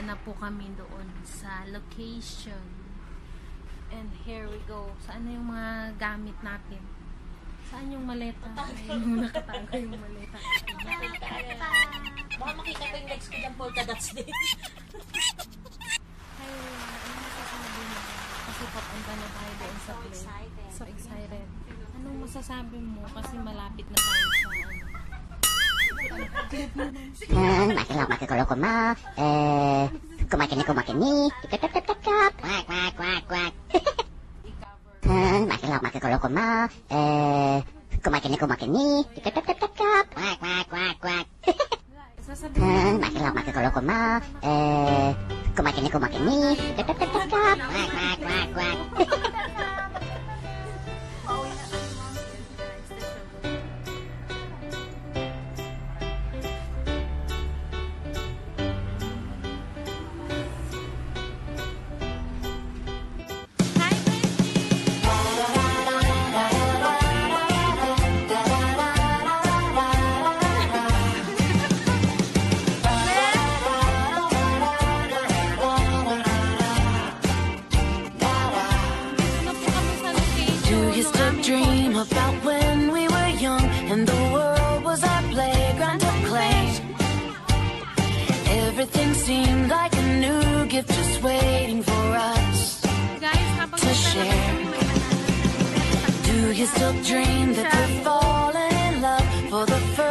na po kami doon sa location. And here we go. Saan na yung mga gamit natin? Saan yung maleta? Ayun, nakatago yung maleta. Baka makita ko yung next ko dyan, polka dots din. Ayun, ano masasabi mo? Kasi papunta na tayo doon sa play. So excited. Anong masasabi mo? Kasi malapit na tayo sa kumakini, quack, quack, quack, quack. Kumakini, quack, quack, quack, quack. sasabihin mo. Kumakini, quack, quack, quack. Dream about when we were young and the world was our playground of clay. Everything seemed like a new gift just waiting for us to share. Do you still dream that we're falling in love for the first